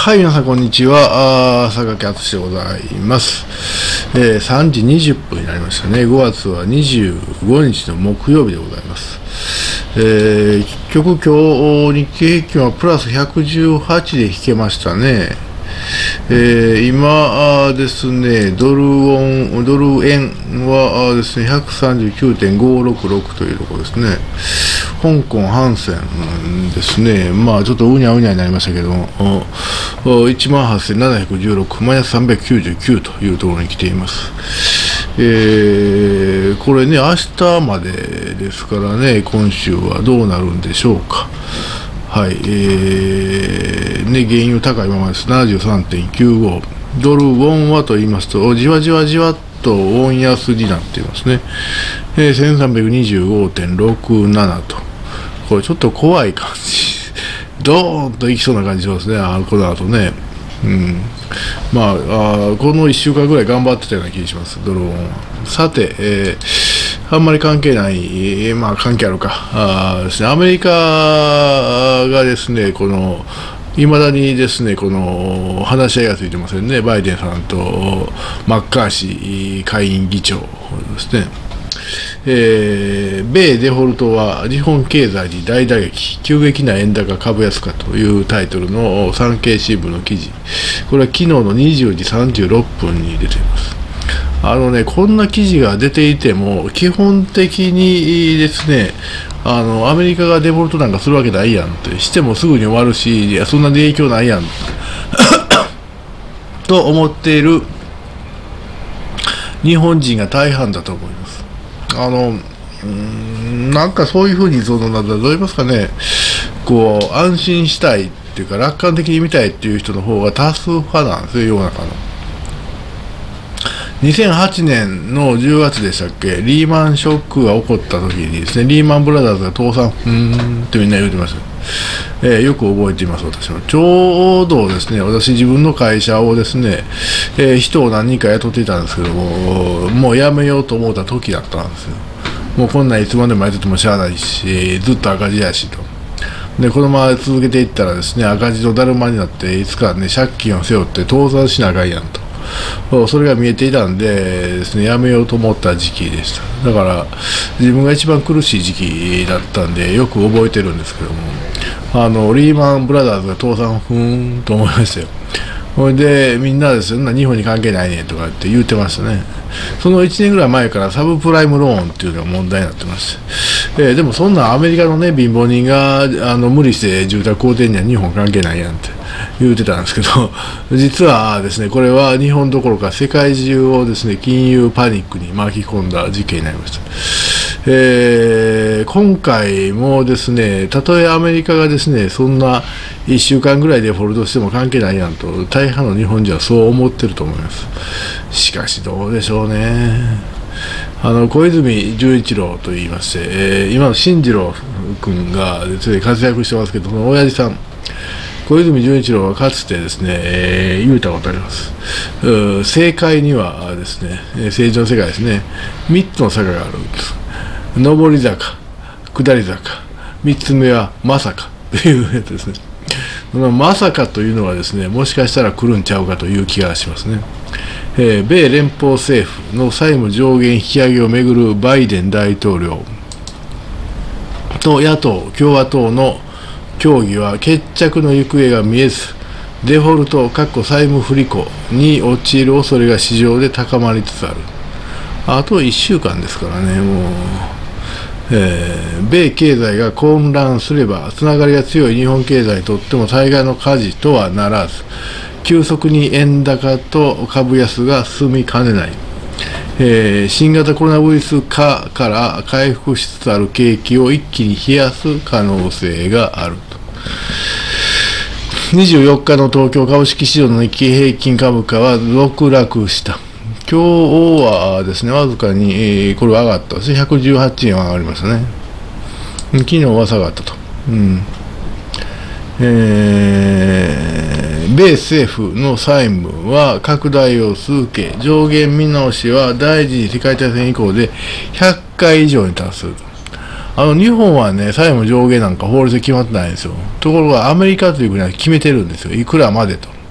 はい、皆さん、こんにちは。榊敦でございます。3時20分になりましたね。5月は25日の木曜日でございます。結局、今日、日経平均はプラス118で引けましたね。今ですね、ドル円はですね、139.566 というところですね。香港ハンセンですね、ちょっとうにゃうにゃになりましたけども、18,716、マイナス399というところに来ています。これね、明日までですからね、今週はどうなるんでしょうか。はい、原油高いままです。73.95。ドルウォンはと言いますと、じわじわじわっとウォン安になっていますね。1325.67 と。これちょっと怖い感じ。ドーンといきそうな感じしますね、この後ね。この1週間ぐらい頑張ってたような気がします、ドルウォンは。さて、あんまり関係ない、関係あるか、ですね、アメリカがですね、いまだにですね、話し合いがついてませんね、バイデンさんとマッカーシー下院議長ですね。米デフォルトは日本経済に大打撃、急激な円高株安化というタイトルの産経新聞の記事、これは昨日の20時36分に出ています。こんな記事が出ていても、基本的にですね、アメリカがデフォルトなんかするわけないやんって、してもすぐに終わるし、いやそんなに影響ないやんと思っている日本人が大半だと思います。なんかそういうふうにどう言いますかね、安心したいっていうか、楽観的に見たいっていう人の方が多数派なんですよ、世の中の。2008年の10月でしたっけ、リーマンショックが起こった時にですね、リーマンブラザーズが倒産、ってみんな言ってました。よく覚えています、私は。ちょうどですね、私自分の会社をですね、人を何人か雇っていたんですけども、もう辞めようと思った時だったんですよ。もうこんなんいつまでもやっててもしゃあないし、ずっと赤字やしと。で、このまま続けていったらですね、赤字のだるまになって、いつかね、借金を背負って倒産しなあかんやんと。それが見えていたんでですね、やめようと思った時期でした。だから自分が一番苦しい時期だったんでよく覚えてるんですけども、リーマンブラザーズが倒産と思いましたよ。それでみんなですよ、日本に関係ないねとかって言ってましたね。その1年ぐらい前からサブプライムローンっていうのが問題になってまして、でもそんなアメリカのね、貧乏人が無理して住宅買うてんには日本関係ないやんって言ってたんですけど、実はですね、これは日本どころか世界中をですね、金融パニックに巻き込んだ事件になりました。今回もですね、たとえアメリカがですね、そんな1週間ぐらいでフォルトしても関係ないやんと、大半の日本人はそう思ってると思います。しかしどうでしょうね。小泉純一郎といいまして、今の進次郎君がですね、活躍してますけど、その親父さん、小泉純一郎はかつてですね、言うたことあります。政界にはですね、政治の世界ですね、3つの坂があるんです。上り坂、下り坂、3つ目はまさかというやつですね。そのまさかというのはですね、もしかしたら来るんちゃうかという気がしますね。米連邦政府の債務上限引き上げをめぐるバイデン大統領と野党・共和党の協議は決着の行方が見えず、デフォルト債務不履行に陥る恐れが市場で高まりつつある。あと1週間ですからね、もう。米経済が混乱すれば、つながりが強い日本経済にとっても対岸の火事とはならず、急速に円高と株安が進みかねない。新型コロナウイルス化から回復しつつある景気を一気に冷やす可能性があると。24日の東京株式市場の日経平均株価は続落した。今日はですね、わずかに、これは上がったですね。118円は上がりましたね。昨日は下がったと。米政府の債務は拡大を続け、上限見直しは第二次世界大戦以降で100回以上に達する。日本はね、債務上限なんか法律で決まってないんですよ。ところがアメリカという国は決めてるんですよ。いくらまでと。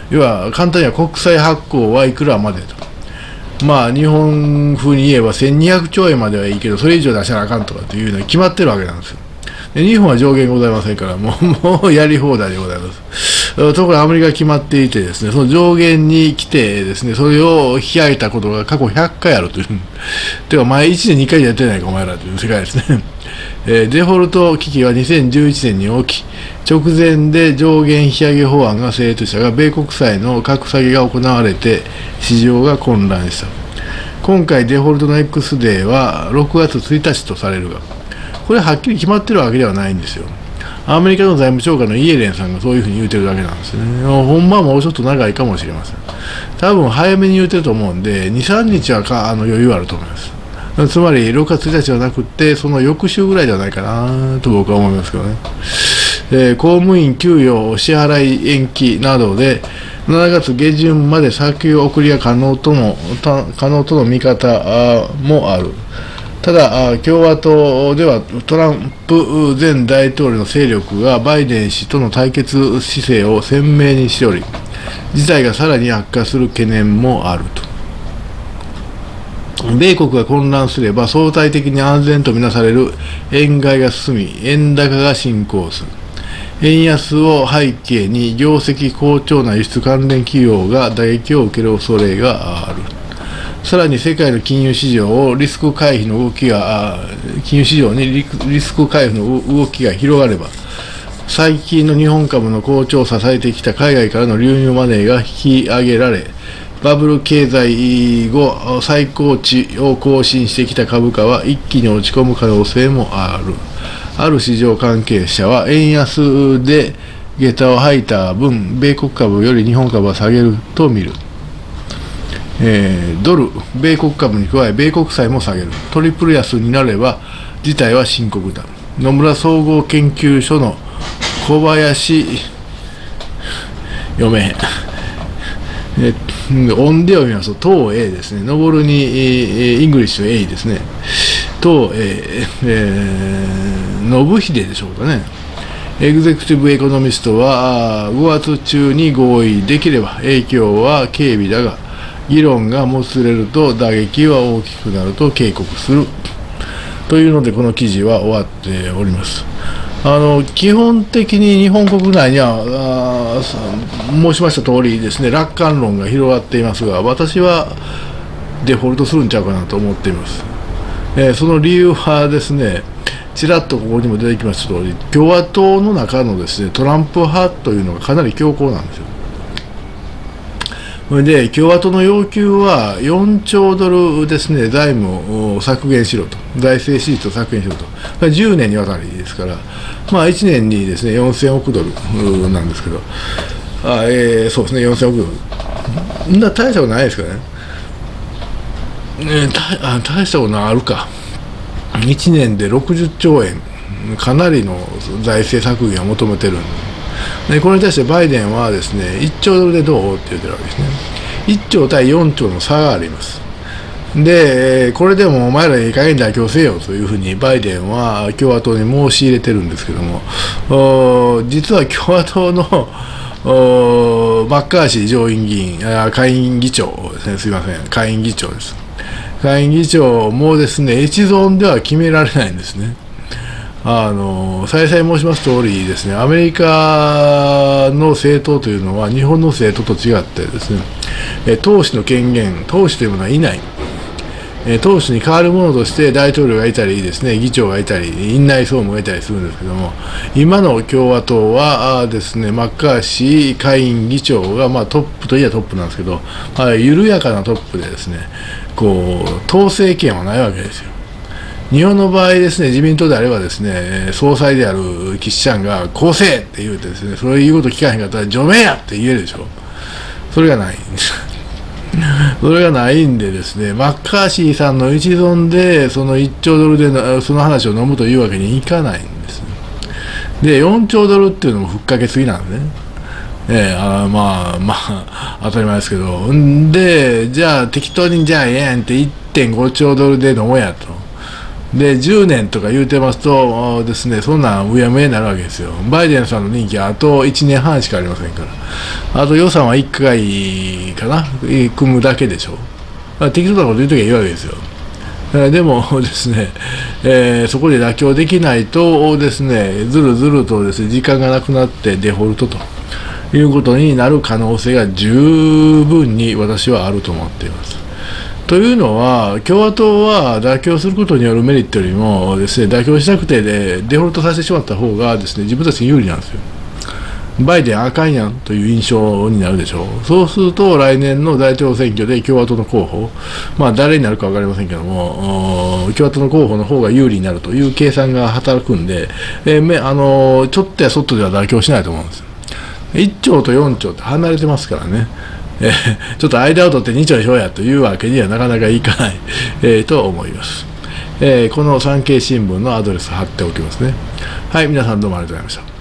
要は簡単には国債発行はいくらまでと。まあ日本風に言えば1200兆円まではいいけど、それ以上出したらあかんとかっていうのが決まってるわけなんですよ。で日本は上限ございませんから、もうやり放題でございます。ところがアメリカが決まっていてですね、その上限に来てですね、それを引き上げたことが過去100回あるという。てか前1年2回やってないかお前らという世界ですね。デフォルト危機は2011年に起き、直前で上限引き上げ法案が成立したが、米国債の格下げが行われて、市場が混乱した。今回デフォルトの X デーは6月1日とされるが、これはっきり決まってるわけではないんですよ。アメリカの財務長官のイエレンさんがそういうふうに言うてるだけなんですね。ほんまはもうちょっと長いかもしれません。多分早めに言うてると思うんで、2、3日は余裕あると思います。つまり6月1日ではなくて、その翌週ぐらいじゃないかなと僕は思いますけどね。公務員給与支払い延期などで、7月下旬まで先送りが可能との見方もある。ただ、共和党ではトランプ前大統領の勢力がバイデン氏との対決姿勢を鮮明にしており、事態がさらに悪化する懸念もあると。米国が混乱すれば相対的に安全とみなされる円買いが進み、円高が進行する。円安を背景に業績好調な輸出関連企業が打撃を受ける恐れがある。さらに世界の金融市場にリスク回避の動きが広がれば、最近の日本株の好調を支えてきた海外からの流入マネーが引き上げられ、バブル経済後最高値を更新してきた株価は一気に落ち込む可能性もある。ある市場関係者は円安で下駄を吐いた分、米国株より日本株は下げると見る。ドル、米国株に加え米国債も下げる。トリプル安になれば事態は深刻だ。野村総合研究所の小林読めへん。音で読みますと、東 A ですね。上るにイングリッシュ A ですね。東 A、信秀でしょうかね。エグゼクティブエコノミストは5月中に合意できれば影響は軽微だが、議論がもつれると打撃は大きくなると警告するというので、この記事は終わっております。基本的に日本国内には申しました通りですね、楽観論が広がっていますが、私はデフォルトするんちゃうかなと思っています。その理由はですね、ちらっとここにも出てきました通り、共和党の中のですねトランプ派というのがかなり強硬なんですよ。それで共和党の要求は4兆ドルですね、財務を削減しろと、財政支出を削減しろと、10年にわたりですから、まあ、1年にですね4000億ドルなんですけど、そうですね、4000億ドル、大したことないですからね、大したことあるか、1年で60兆円、かなりの財政削減を求めてるんです。でこれに対してバイデンはですね1兆ドルでどうって言ってるわけですね。1兆対4兆の差があります。でこれでもお前らいい加減妥協せよというふうにバイデンは共和党に申し入れてるんですけども、実は共和党のマッカーシー上院議員、下院議長ですね、すいません、下院議長です。下院議長もですね一存では決められないんですね。再々申します通りですね、アメリカの政党というのは日本の政党と違ってですね、党首の権限、党首というものはいない。党首に代わるものとして大統領がいたりですね、議長がいたり、院内総務がいたりするんですけども、今の共和党はですね、マッカーシー下院議長が、トップといえばトップなんですけど、緩やかなトップでですね、統制権はないわけですよ。日本の場合ですね、自民党であればですね、総裁である岸ちゃんがこうせえって言うてですね、それ言うこと聞かへんかったら除名やって言えるでしょ。それがない。それがないんでですね、マッカーシーさんの一存でその1兆ドルでその話を飲むというわけにいかないんですね。で、4兆ドルっていうのもふっかけすぎなんでね。当たり前ですけど。で、じゃあ適当にじゃあええやんって1.5兆ドルで飲もうやと。 で10年とか言うてますとですね、そんなんうやむやになるわけですよ。バイデンさんの任期はあと1年半しかありませんから、あと予算は1回かな、組むだけでしょう。適当なこと言うときはいいわけですよ。でもですね、そこで妥協できないとですね、ずるずるとですね、時間がなくなってデフォルトということになる可能性が十分に私はあると思っています。というのは、共和党は妥協することによるメリットよりもですね、妥協しなくてデフォルトさせてしまった方がですね、自分たちに有利なんですよ。バイデンあかんやんという印象になるでしょう。そうすると来年の大統領選挙で共和党の候補、誰になるか分かりませんけども、共和党の候補の方が有利になるという計算が働くんで、ちょっとやそっとでは妥協しないと思うんですよ。1兆と4兆って離れてますからね。ちょっと間を取って2兆にしようやというわけにはなかなかいかない、と思います。この産経新聞のアドレス貼っておきますね。はい、皆さんどうもありがとうございました。